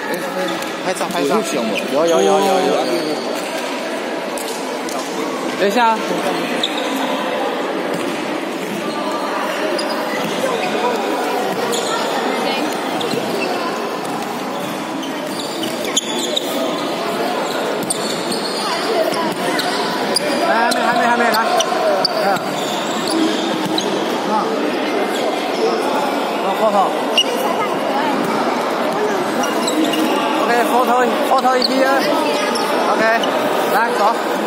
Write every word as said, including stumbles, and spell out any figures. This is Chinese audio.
拍照拍照。 有有有有有。等一下。还没还没还没来。嗯。啊。photo。OK，photo photo here。OK， 来走。